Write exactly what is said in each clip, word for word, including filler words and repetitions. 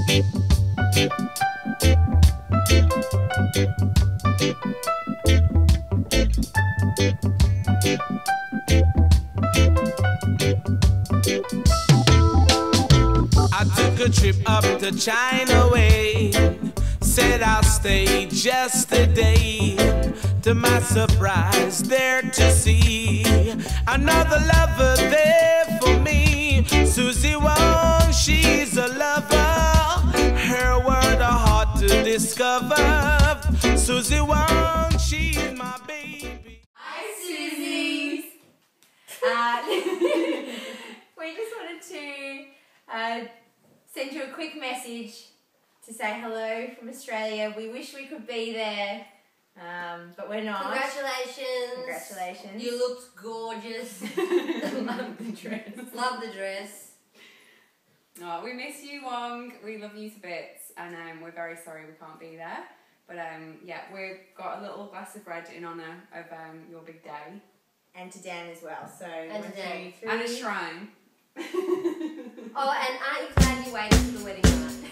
I took a trip up to China Way, said I'll stay just a day. To my surprise, there to see another lover there for me. Susie Wong, she's a lover, her word a heart to discover. Susie Wong, she's my baby. Hi Susie! Uh, we just wanted to uh, send you a quick message to say hello from Australia. We wish we could be there, um, but we're not. Congratulations. Congratulations. You looked gorgeous. Love the dress. Love the dress. Oh, we miss you, Wong. We love you to bits, and um, we're very sorry we can't be there. But um, yeah, we've got a little glass of red in honour of um, your big day. And to Dan as well. So And to Dan. And a shrine. Oh, and aren't you glad you waited for the wedding night?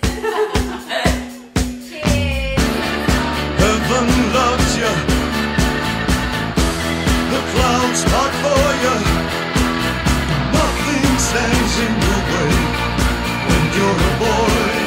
cheers! Heaven loves you. The clouds part for you. Nothing stands in your way when you're a boy.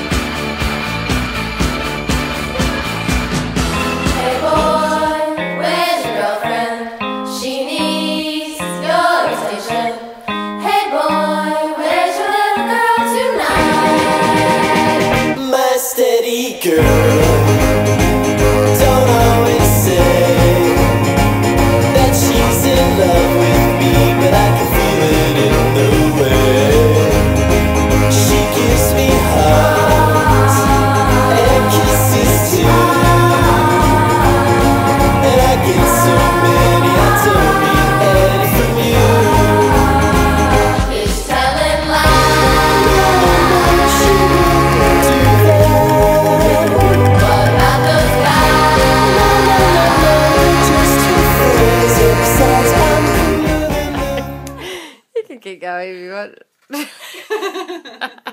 Hey boy, where's your girlfriend? She needs your attention. Hey boy, where's your little girl tonight? My steady girl don't always say that she's in love with me, but I can feel it in the way she gives me hugs and kisses too, and I get so many I don't need any from you. He's telling lies. She wouldn't do that. What about those guys? Just her friends, and besides I'm cooler than them. You can keep going if you want.